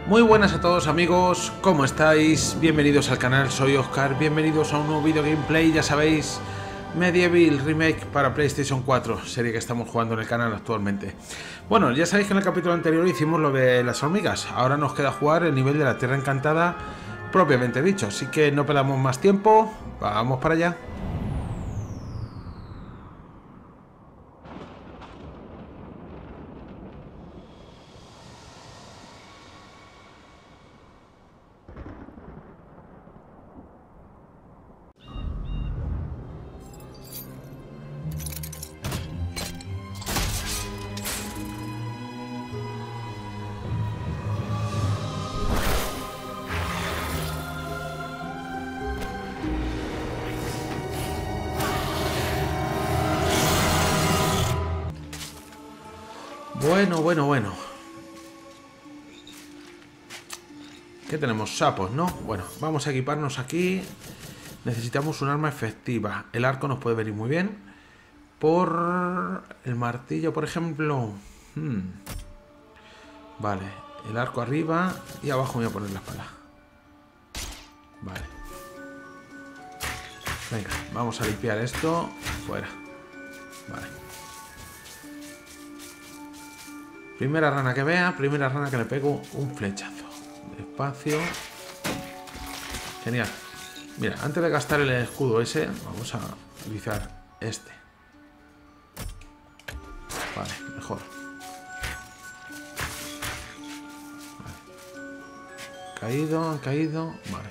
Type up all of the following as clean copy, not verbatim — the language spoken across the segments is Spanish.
Muy buenas a todos amigos, ¿cómo estáis? Bienvenidos al canal, soy Oscar, bienvenidos a un nuevo video gameplay, ya sabéis, Medieval Remake para PlayStation 4, serie que estamos jugando en el canal actualmente. Bueno, ya sabéis que en el capítulo anterior hicimos lo de las hormigas, ahora nos queda jugar el nivel de la Tierra Encantada propiamente dicho, así que no perdamos más tiempo, vamos para allá. Bueno. ¿Qué tenemos? Sapos, ¿no? Bueno, vamos a equiparnos aquí. Necesitamos un arma efectiva. El arco nos puede venir muy bien. Por el martillo, por ejemplo. Vale, el arco arriba y abajo voy a poner la espada. Vale. Venga, vamos a limpiar esto. Fuera. Vale. Primera rana que vea, primera rana que le pego un flechazo. Despacio. Genial. Mira, antes de gastar el escudo ese, vamos a utilizar este. Vale, mejor. Vale. Han caído. Vale.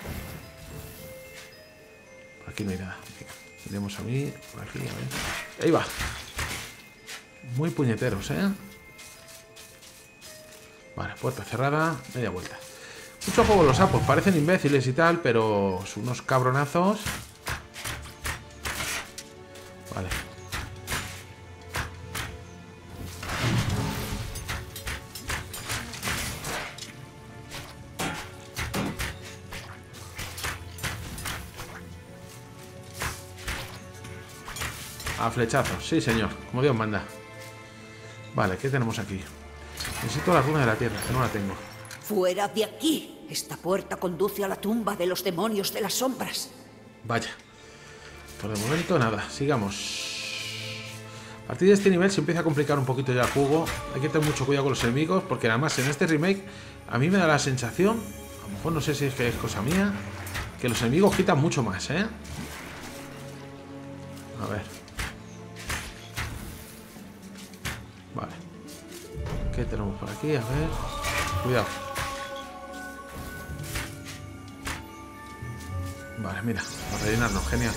Por aquí no hay nada. Iremos a mí, por aquí, a ver. Ahí va. Muy puñeteros, ¿eh? Vale, puerta cerrada, media vuelta. Mucho juego los sapos, parecen imbéciles y tal, pero son unos cabronazos. Vale. A flechazos, sí señor, como Dios manda. Vale, ¿qué tenemos aquí? Necesito la runa de la tierra, que no la tengo. ¡Fuera de aquí! Esta puerta conduce a la tumba de los demonios de las sombras. Vaya. Por el momento nada, sigamos. A partir de este nivel se empieza a complicar un poquito ya el juego. Hay que tener mucho cuidado con los enemigos, porque además en este remake a mí me da la sensación, a lo mejor no sé si es que es cosa mía, que los enemigos quitan mucho más, ¿eh? A ver. Vale. ¿Qué tenemos por aquí? A ver. Cuidado. Vale, mira. Para rellenarnos. Genial.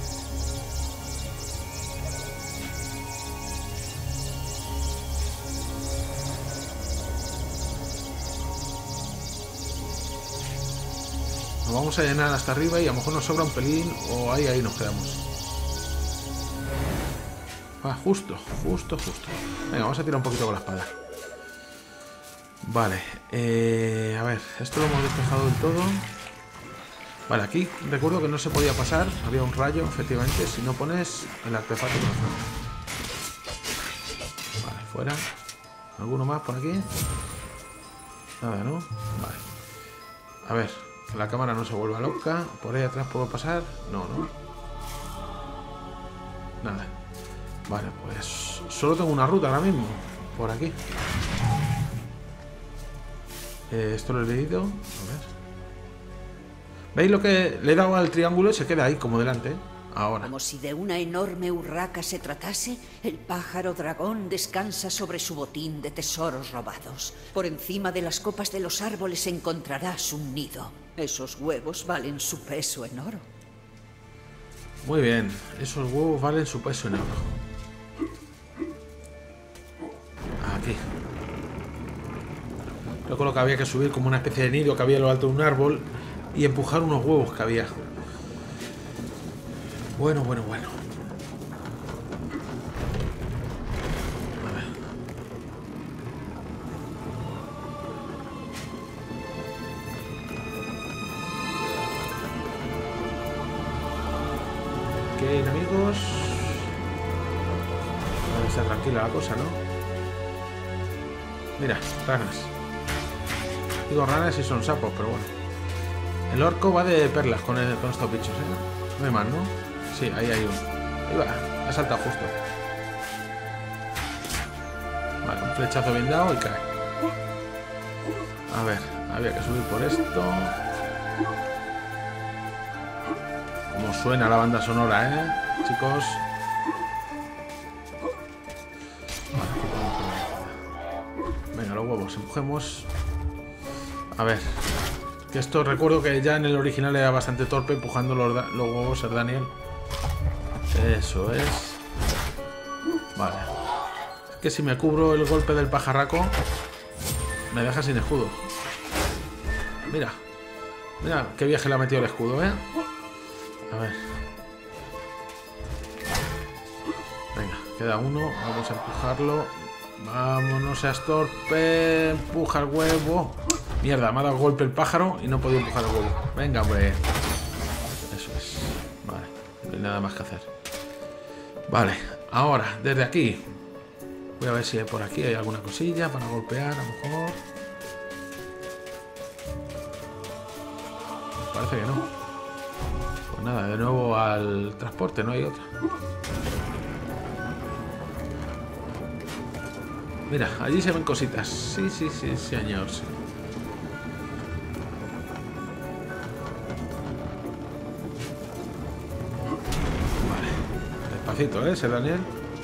Nos vamos a llenar hasta arriba y a lo mejor nos sobra un pelín o ahí nos quedamos. Ah, justo. Venga, vamos a tirar un poquito con la espada. Vale, a ver, esto lo hemos despejado del todo. Vale, aquí recuerdo que no se podía pasar. Había un rayo, efectivamente, si no pones el artefacto que nos falta. Vale, fuera. ¿Alguno más por aquí? Nada, ¿no? Vale. A ver, que la cámara no se vuelva loca. ¿Por ahí atrás puedo pasar? No. Nada. Vale, pues solo tengo una ruta ahora mismo. Por aquí. Esto lo he leído. A ver. ¿Veis lo que le he dado al triángulo y se queda ahí como delante? Ahora. Como si de una enorme urraca se tratase, el pájaro dragón descansa sobre su botín de tesoros robados. Por encima de las copas de los árboles encontrarás un nido. Esos huevos valen su peso en oro. Muy bien. Esos huevos valen su peso en oro. Aquí. Recuerdo que había que subir como una especie de nido que había a lo alto de un árbol y empujar unos huevos que había. Bueno. A ver. ¿Qué enemigos? Debe ser tranquila la cosa, ¿no? Mira, ranas. Digo ranas y son sapos, pero bueno. El orco va de perlas con estos bichos, ¿eh? No hay más, ¿no? Sí, ahí hay uno. Ahí va, ha saltado justo. Vale, un flechazo bien dado y cae. A ver, había que subir por esto. Como suena la banda sonora, ¿eh? Chicos. Venga, los huevos, empujemos. A ver. Que esto recuerdo que ya en el original era bastante torpe empujando los huevos, Ser Daniel. Eso es. Vale. Es que si me cubro el golpe del pajarraco, me deja sin escudo. Mira. Mira qué viaje le ha metido el escudo, ¿eh? A ver. Venga, queda uno. Vamos a empujarlo. Vámonos, seas torpe. Empuja el huevo. Mierda, me ha dado golpe el pájaro y no he podido empujar el huevo. Venga, hombre. Eso es. Vale, no hay nada más que hacer. Vale, ahora, desde aquí. Voy a ver si por aquí hay alguna cosilla para golpear, a lo mejor. Parece que no. Pues nada, de nuevo al transporte, no hay otra. Mira, allí se ven cositas. Sí, sí, sí, señor. Sí. Despacito, ¿eh, Ser Daniel?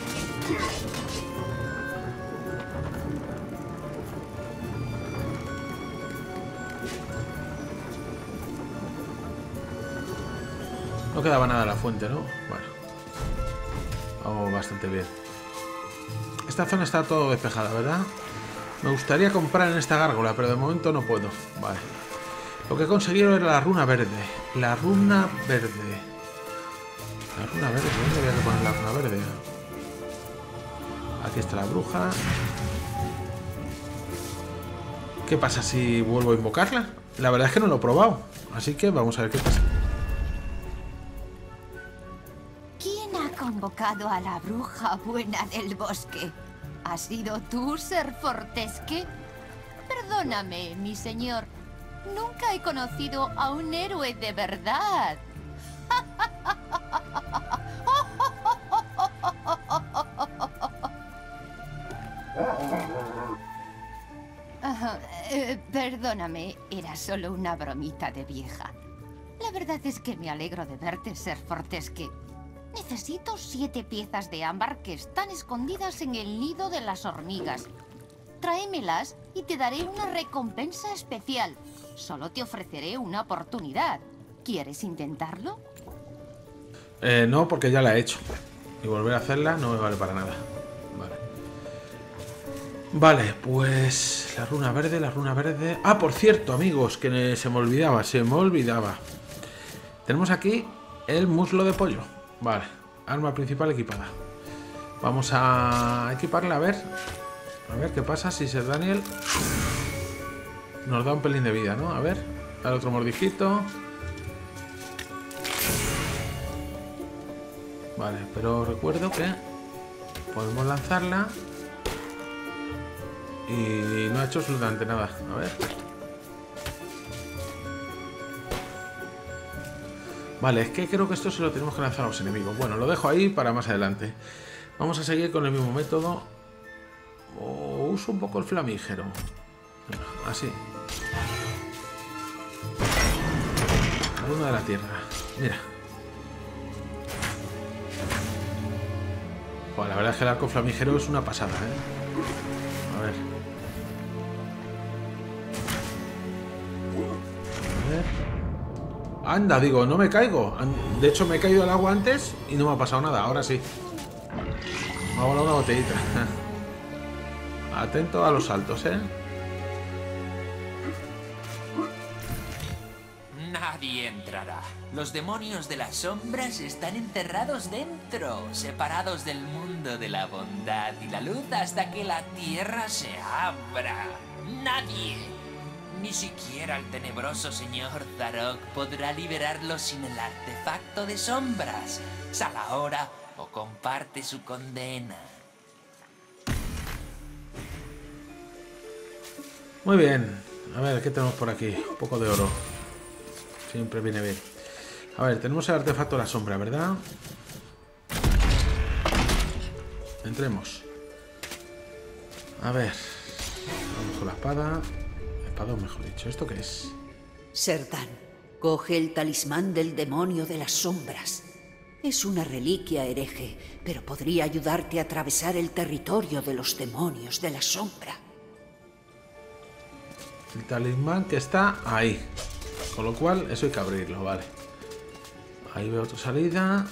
No quedaba nada en la fuente, ¿no? Bueno. Vamos bastante bien. Esta zona está todo despejada, ¿verdad? Me gustaría comprar en esta gárgola, pero de momento no puedo. Vale. Lo que he conseguido era la runa verde. La runa verde. La runa verde, ¿dónde había que poner la runa verde? Aquí está la bruja. ¿Qué pasa si vuelvo a invocarla? La verdad es que no lo he probado. Así que vamos a ver qué pasa. ¿Quién ha convocado a la bruja buena del bosque? ¿Has sido tú, Ser Fortesque? Perdóname, mi señor. Nunca he conocido a un héroe de verdad. Perdóname, era solo una bromita de vieja. La verdad es que me alegro de verte, Ser Fortesque. Necesito 7 piezas de ámbar que están escondidas en el nido de las hormigas. Tráemelas y te daré una recompensa especial. Solo te ofreceré una oportunidad. ¿Quieres intentarlo? No, porque ya la he hecho. Y volver a hacerla no me vale para nada. Vale. Vale, pues la runa verde, la runa verde. Ah, por cierto, amigos, que se me olvidaba. Tenemos aquí el muslo de pollo. Vale, arma principal equipada. Vamos a equiparla, a ver qué pasa si Ser Daniel nos da un pelín de vida, ¿no? A ver, dale otro mordijito. Vale, pero recuerdo que podemos lanzarla y no ha hecho absolutamente nada. A ver. Vale, es que creo que esto se lo tenemos que lanzar a los enemigos. Bueno, lo dejo ahí para más adelante. Vamos a seguir con el mismo método. O uso un poco el flamígero. Así. La runa de la tierra. Mira. Bueno, la verdad es que el arco flamígero es una pasada, ¿eh? A ver. Anda, digo, no me caigo. De hecho, me he caído al agua antes y no me ha pasado nada. Ahora sí. Me ha volado una botellita. Atento a los saltos, ¿eh? Nadie entrará. Los demonios de las sombras están encerrados dentro, separados del mundo de la bondad y la luz hasta que la tierra se abra. Nadie, ni siquiera el tenebroso señor Zarok, podrá liberarlos sin el artefacto de sombras. Sal ahora o comparte su condena. Muy bien. A ver, ¿qué tenemos por aquí? Un poco de oro. Siempre viene bien. A ver, tenemos el artefacto de la sombra, ¿verdad? Entremos. A ver. Vamos con la espada. Espadón, mejor dicho. ¿Esto qué es? Sertan, coge el talismán del demonio de las sombras. Es una reliquia hereje, pero podría ayudarte a atravesar el territorio de los demonios de la sombra. El talismán que está ahí. Con lo cual, eso hay que abrirlo, vale. Ahí veo otra salida.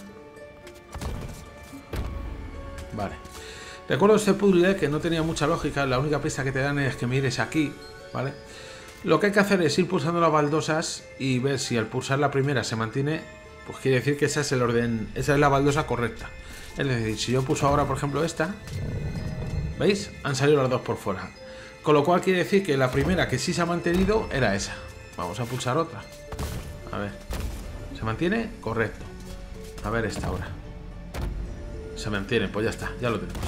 Vale. Recuerdo este puzzle que no tenía mucha lógica. La única pista que te dan es que mires aquí, ¿vale? Lo que hay que hacer es ir pulsando las baldosas y ver si al pulsar la primera se mantiene, pues quiere decir que esa es el orden, esa es la baldosa correcta. Es decir, si yo pulso ahora, por ejemplo, esta, ¿veis? Han salido las dos por fuera. Con lo cual quiere decir que la primera que sí se ha mantenido era esa. Vamos a pulsar otra. A ver. ¿Se mantiene? Correcto. A ver esta ahora. Se mantiene, pues ya está, ya lo tenemos.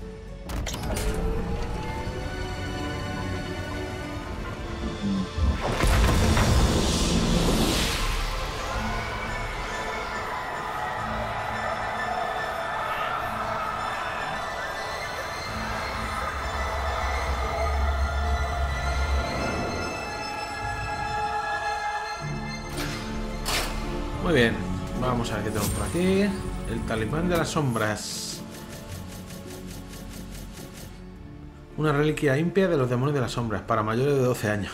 Muy bien, vamos a ver qué tenemos por aquí. El talismán de las sombras. Una reliquia impia de los demonios de las sombras para mayores de 12 años.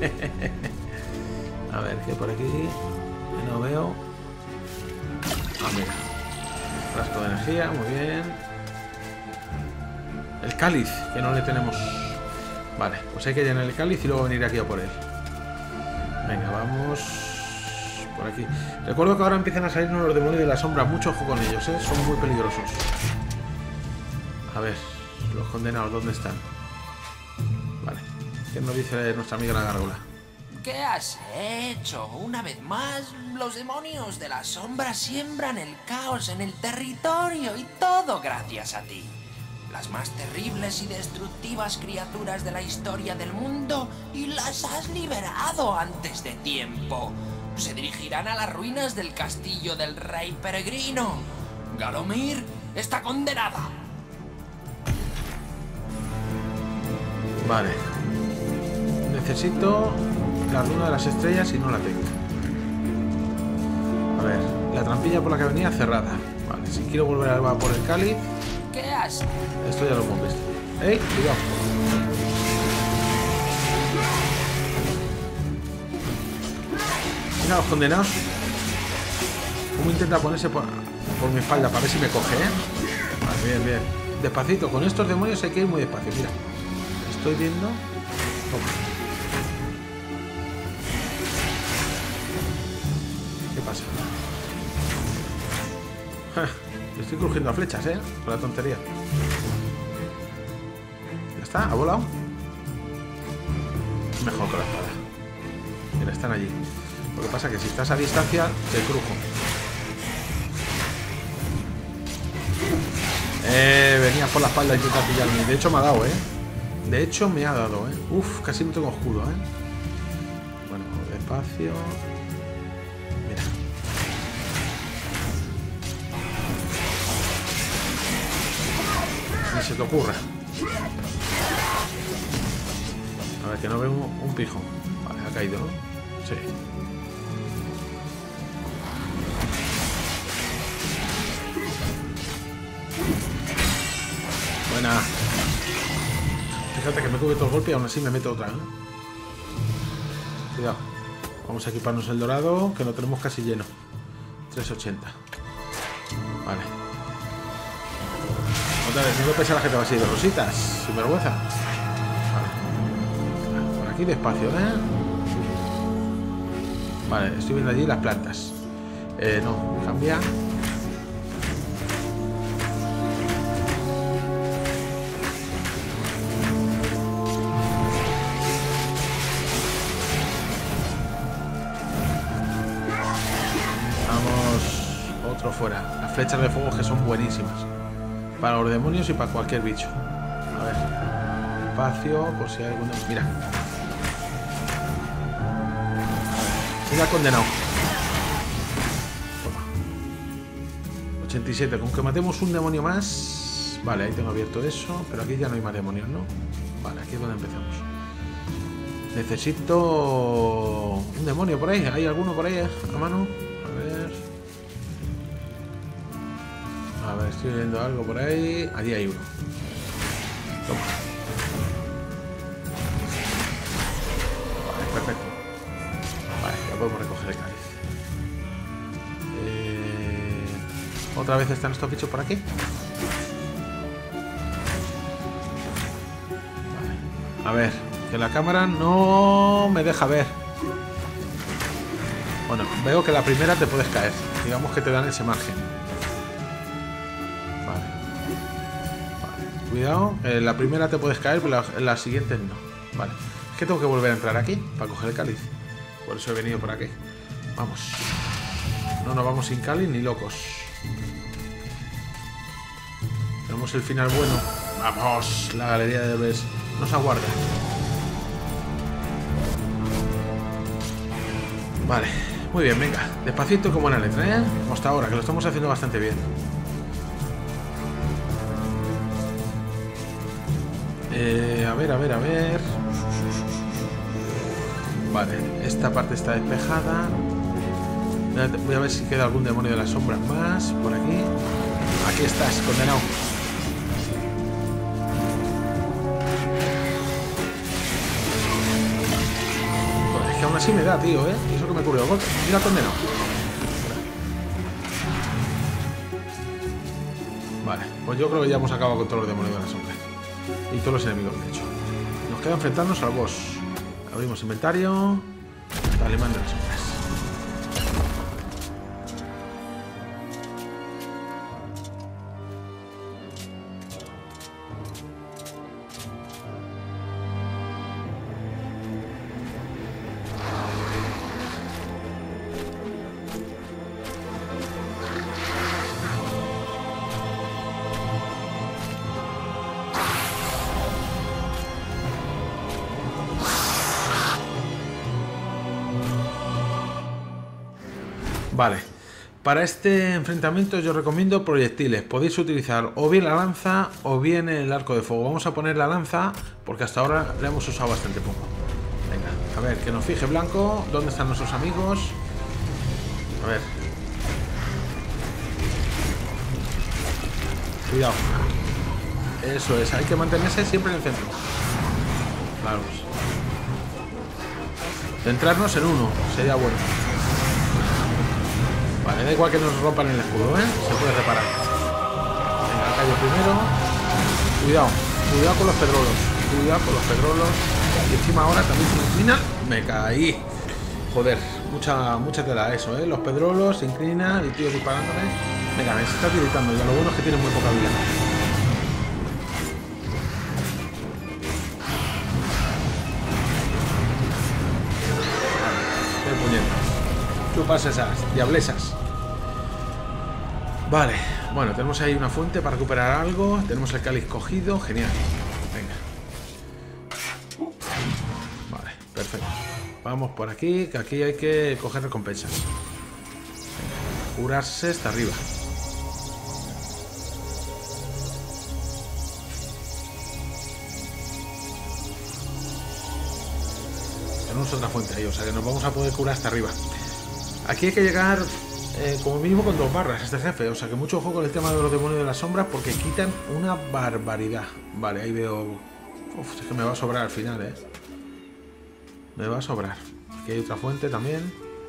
A ver, ¿qué por aquí? Que no veo. Ah, mira. Frasco de energía, muy bien. El cáliz, que no le tenemos. Vale, pues hay que llenar el cáliz y luego venir aquí a por él. Venga, vamos por aquí. Recuerdo que ahora empiezan a salirnos los demonios de la sombra. Mucho ojo con ellos, ¿eh? Son muy peligrosos. A ver, los condenados, ¿dónde están? Vale. ¿Qué nos dice nuestra amiga la gárgola? ¿Qué has hecho? Una vez más, los demonios de la sombra siembran el caos en el territorio y todo gracias a ti. Las más terribles y destructivas criaturas de la historia del mundo y las has liberado antes de tiempo. Se dirigirán a las ruinas del castillo del rey peregrino. Galomir está condenada. Vale. Necesito la runa de las estrellas y no la tengo. A ver, la trampilla por la que venía cerrada. Vale, si quiero volver a por el cáliz. ¿Qué has? Esto ya lo hemos visto. ¡Ey! Cuidado. Mira los condenados. ¿Cómo intenta ponerse por mi espalda para ver si me coge, eh? Vale, bien, bien. Despacito. Con estos demonios hay que ir muy despacio. Mira. Estoy viendo. Toma. ¿Qué pasa? Estoy crujiendo a flechas, ¿eh? Con la tontería. Ya está, ha volado. Mejor con la espada. Mira, están allí. Lo que pasa es que si estás a distancia, te crujo. Venía por la espalda a intentar pillarme. De hecho me ha dado, ¿eh? De hecho me ha dado, ¿eh? Uf, casi no tengo escudo, ¿eh? Bueno, despacio. Mira. Ni se te ocurra. A ver, que no veo un pijo. Vale, ha caído, ¿no? Sí. Buena. Fíjate que me cubre todo el golpe y aún así me meto otra, ¿eh? Cuidado. Vamos a equiparnos el dorado, que lo tenemos casi lleno. 380. Vale. Otra vez, no me pesa la gente así de rositas. Sin vergüenza. Vale. Por aquí despacio, ¿eh? Vale, estoy viendo allí las plantas. No, cambia. Fuera. Las flechas de fuego que son buenísimas para los demonios y para cualquier bicho. A ver, espacio por si hay alguno. Mira, Mira, condenado. Toma. 87. Con que matemos un demonio más. Vale, ahí tengo abierto eso. Pero aquí ya no hay más demonios, ¿no? Vale, aquí es donde empezamos. Necesito un demonio por ahí. ¿Hay alguno por ahí a mano? A ver, estoy viendo algo por ahí. Allí hay uno. Toma. Vale, perfecto. Vale, ya podemos recoger el cáliz. Otra vez están estos bichos por aquí. Vale. A ver, que la cámara no me deja ver. Bueno, veo que la primera te puedes caer. Digamos que te dan ese margen. Vale. Vale. Cuidado, la primera te puedes caer, pero las siguientes no. Vale. Es que tengo que volver a entrar aquí para coger el cáliz. Por eso he venido por aquí. Vamos. No nos vamos sin cáliz ni locos. Tenemos el final bueno. Vamos, la galería de héroes nos aguarda. Vale, muy bien, venga. Despacito como buena letra, ¿eh? Como hasta ahora, que lo estamos haciendo bastante bien. A ver. Vale, esta parte está despejada. Voy a ver si queda algún demonio de las sombras más por aquí. Aquí estás, condenado. Joder, es que aún así me da, tío, ¿eh? Y eso que me ocurrió. Mira, condenado. Vale, pues yo creo que ya hemos acabado con todos los demonios de la sombra. Y todos los enemigos, de hecho. Nos queda enfrentarnos al boss. Abrimos inventario. Talimán de las sombras. Vale, para este enfrentamiento yo recomiendo proyectiles. Podéis utilizar o bien la lanza o bien el arco de fuego. Vamos a poner la lanza porque hasta ahora la hemos usado bastante poco. Venga, a ver, que nos fije blanco. ¿Dónde están nuestros amigos? A ver. Cuidado. Eso es, hay que mantenerse siempre en el centro. Claro. Centrarnos en uno, sería bueno. Vale, da igual que nos rompan el escudo, ¿eh? Se puede reparar. Venga, callo primero. Cuidado, cuidado con los pedrolos. Cuidado con los pedrolos. Y encima ahora también se me inclina. Me caí. Joder, mucha tela eso, ¿eh? Los pedrolos se inclinan y tío disparándome. Venga, me está tiritando. Ya lo bueno es que tiene muy poca vida. Qué puñetas. Chupas esas diablesas. Vale, bueno, tenemos ahí una fuente para recuperar algo. Tenemos el cáliz cogido, genial. Venga. Vale, perfecto. Vamos por aquí, que aquí hay que coger recompensas. Venga, curarse hasta arriba. Tenemos otra fuente ahí, o sea que nos vamos a poder curar hasta arriba. Aquí hay que llegar como mínimo con 2 barras este jefe, o sea que mucho ojo con el tema de los demonios de las sombras porque quitan una barbaridad. Vale, ahí veo... Uf, es que me va a sobrar al final, ¿eh? Me va a sobrar. Aquí hay otra fuente también.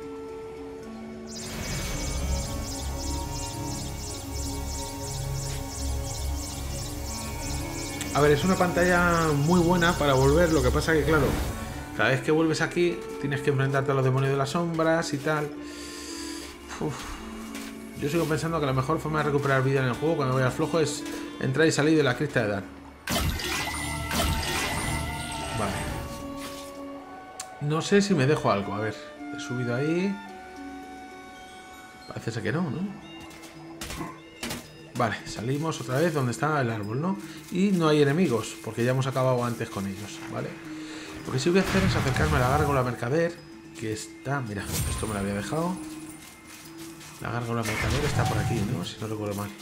A ver, es una pantalla muy buena para volver, lo que pasa que claro... Cada vez que vuelves aquí, tienes que enfrentarte a los demonios de las sombras y tal. Uf. Yo sigo pensando que la mejor forma de recuperar vida en el juego cuando vayas flojo es entrar y salir de la crista de Dan. Vale. No sé si me dejo algo. A ver, he subido ahí. Parece ser que no, ¿no? Vale, salimos otra vez donde está el árbol, ¿no? Y no hay enemigos, porque ya hemos acabado antes con ellos, ¿vale? Lo que sí voy a hacer es acercarme a la gárgola mercader que está... Mira, esto me lo había dejado. La gárgola mercader está por aquí, ¿no? Si no recuerdo mal.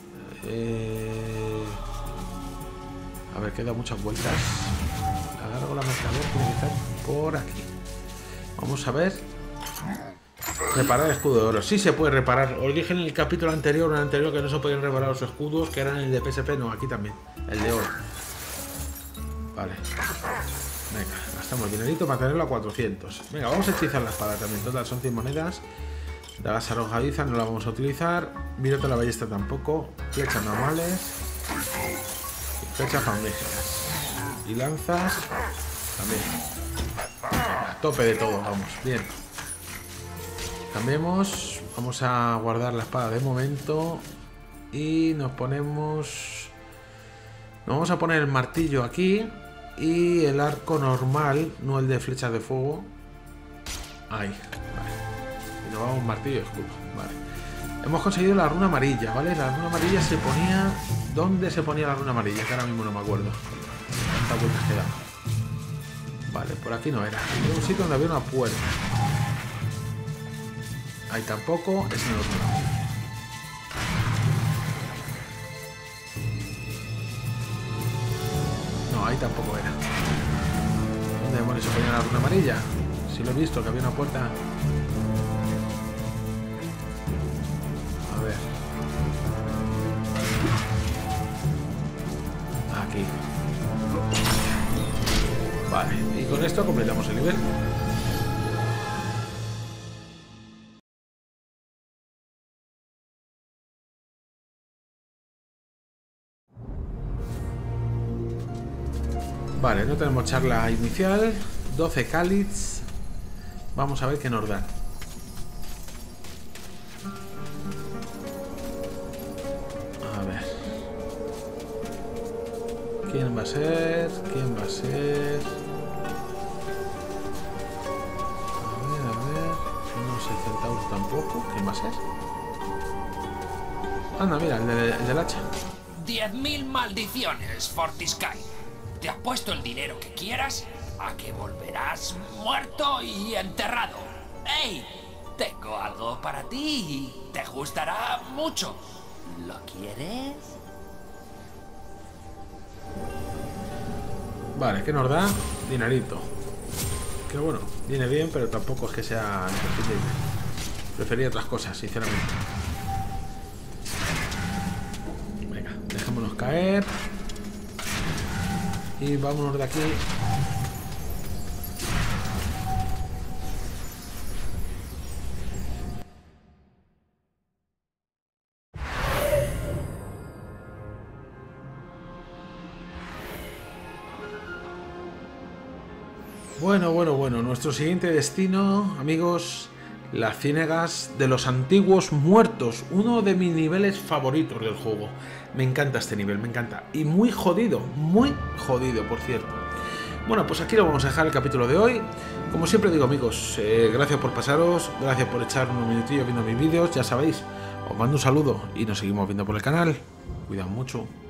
A ver, queda muchas vueltas. La gárgola mercader tiene que estar por aquí. Vamos a ver. Reparar escudo de oro. Sí se puede reparar. Os dije en el capítulo anterior que no se podían reparar los escudos, que eran el de PSP. No, aquí también. El de oro. Vale. Venga, gastamos dinerito para tenerlo a 400. Venga, vamos a hechizar la espada también. Total, son 100 monedas. Dagas arrojadizas no la vamos a utilizar. Virote la ballesta tampoco. Flechas normales. Y flechas magníficas. Y lanzas también. A tope de todo, vamos. Bien. Cambiemos. Vamos a guardar la espada de momento. Y nos ponemos... Nos vamos a poner el martillo aquí. Y el arco normal, no el de flechas de fuego. Ahí, vale. Y nos vamos martillo y escudo, vale. Hemos conseguido la runa amarilla, ¿vale? La runa amarilla se ponía... ¿Dónde se ponía la runa amarilla? Que ahora mismo no me acuerdo. Tantas vueltas que da. Vale, por aquí no era. Era un sitio donde había una puerta. Ahí tampoco, es en el otro lado. No, ahí tampoco era. ¿Dónde demonios se ponía la runa amarilla? Si lo he visto, que había una puerta. A ver. Aquí. Vale, y con esto completamos el nivel. Vale, no tenemos charla inicial. 12 cáliz. Vamos a ver qué nos dan. A ver. ¿Quién va a ser? ¿Quién va a ser? A ver. No sé, centauro tampoco. ¿Quién va a ser? Anda, mira, el del hacha. 10.000 maldiciones, Fortisky. Te apuesto el dinero que quieras a que volverás muerto y enterrado. ¡Ey! Tengo algo para ti y te gustará mucho. ¿Lo quieres? Vale, ¿qué nos da? Dinerito. Que bueno, viene bien, pero tampoco es que sea imprescindible. Prefería otras cosas, sinceramente. Venga, dejémonos caer. Y vámonos de aquí. Bueno, nuestro siguiente destino, amigos, las ciénegas de los antiguos muertos, uno de mis niveles favoritos del juego. Me encanta este nivel, me encanta. Y muy jodido, por cierto. Bueno, pues aquí lo vamos a dejar el capítulo de hoy. Como siempre digo, amigos, gracias por pasaros, gracias por echar unos minutillos viendo mis vídeos, ya sabéis. Os mando un saludo y nos seguimos viendo por el canal. Cuidado mucho.